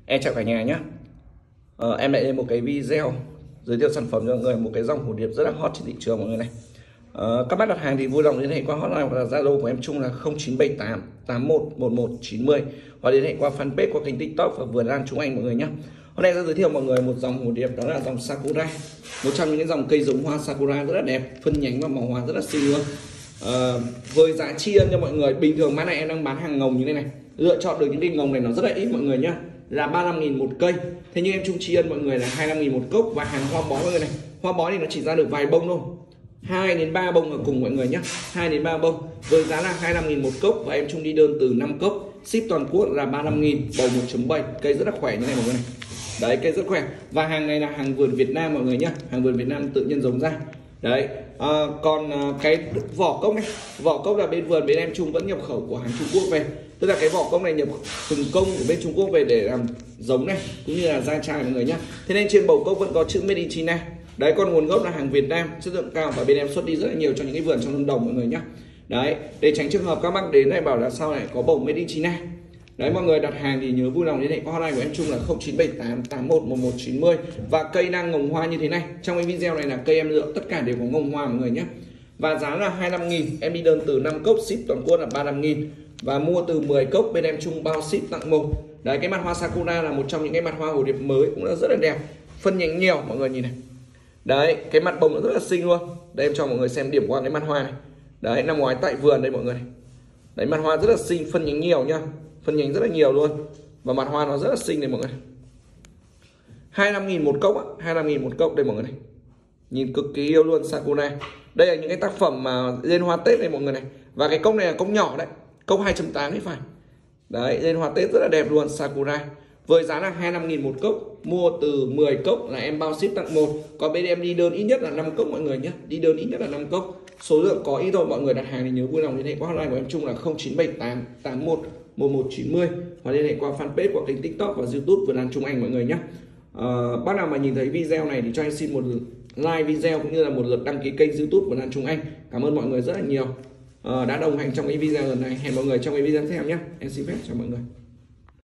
Em chào cả nhà nhé. Em lại lên một cái video giới thiệu sản phẩm cho mọi người, một cái dòng hồ điệp rất là hot trên thị trường mọi người này. Các bác đặt hàng thì vui lòng liên hệ qua hotline và Zalo của em Trung là 0978 811190 hoặc liên hệ qua fanpage, qua kênh TikTok và Vườn Lan Trung Anh mọi người nhé. Hôm nay sẽ giới thiệu mọi người một dòng hồ điệp, đó là dòng Sakura, một trong những cái dòng cây giống hoa Sakura rất là đẹp, phân nhánh và màu hoa rất là xinh luôn. Với giá tri ân cho mọi người, bình thường mã này em đang bán hàng ngồng như thế này, lựa chọn được những cái ngồng này nó rất là ít mọi người nhá, là 35.000 một cây. Thế nhưng em Trung tri ân mọi người là 25.000 một cốc, và hàng hoa bó mọi người này, hoa bó thì nó chỉ ra được vài bông thôi, 2 đến 3 bông ở cùng mọi người nhé, 2 đến 3 bông với giá là 25.000 một cốc, và em Trung đi đơn từ 5 cốc, ship toàn quốc là 35.000, bầu 1.7, cây rất là khỏe như này mọi người này. Đấy, cây rất khỏe, và hàng này là hàng vườn Việt Nam mọi người nhé, hàng vườn Việt Nam tự nhân giống ra. Đấy, còn cái vỏ cốc này, vỏ cốc là bên vườn bên em Trung vẫn nhập khẩu của hàng Trung Quốc về, tức là cái vỏ cốc này nhập từng công của bên Trung Quốc về để làm giống này, cũng như là ra chai mọi người nhé. Thế nên trên bầu cốc vẫn có chữ Made in China. Đấy, còn nguồn gốc là hàng Việt Nam, chất lượng cao, và bên em xuất đi rất là nhiều cho những cái vườn trong Lâm Đồng mọi người nhé. Đấy, để tránh trường hợp các bác đến này bảo là sau này có bầu Made in China. Đấy, mọi người đặt hàng thì nhớ vui lòng liên hệ qua hotline của em Trung là 0978 811190. Và cây đang ngồng hoa như thế này. Trong cái video này là cây em lựa tất cả đều có ngồng hoa mọi người nhé. Và giá là 25.000, em đi đơn từ 5 cốc, ship toàn quốc là 35.000. Và mua từ 10 cốc bên em Trung bao ship tặng 1. Đấy, cái mặt hoa Sakura là một trong những cái mặt hoa hồ điệp mới, cũng là rất là đẹp, phân nhánh nhiều mọi người nhìn này. Đấy, cái mặt bông nó rất là xinh luôn. Đây em cho mọi người xem điểm qua cái mặt hoa này. Đấy, năm ngoái tại vườn đây mọi người này. Đấy, mặt hoa rất là xinh, phân nhánh nhiều nhá, phân nhánh rất là nhiều luôn, và mặt hoa nó rất là xinh này mọi người. 25.000 một cốc á, 25.000 một cốc đây mọi người này, nhìn cực kỳ yêu luôn Sakura. Đây là những cái tác phẩm mà lên hoa Tết này mọi người này, và cái cốc này là cốc nhỏ đấy, cốc 2.8 thì phải. Đấy, lên hoa Tết rất là đẹp luôn Sakura, với giá là 25.000 một cốc, mua từ 10 cốc là em bao ship tặng 1. Còn bên em đi đơn ít nhất là 5 cốc mọi người nhé, đi đơn ít nhất là 5 cốc, số lượng có ít thôi. Mọi người đặt hàng thì nhớ vui lòng liên hệ qua hotline của em Trung là 0978 811190 hoặc liên hệ qua fanpage, qua kênh TikTok và YouTube Vườn Lan Trung Anh mọi người nhé. Bác nào mà nhìn thấy video này thì cho em xin một like video, cũng như là một lượt đăng ký kênh YouTube Vườn Lan Trung Anh. Cảm ơn mọi người rất là nhiều đã đồng hành trong cái video lần này. Hẹn mọi người trong cái video tiếp theo nhé. Em xin phép chào mọi người.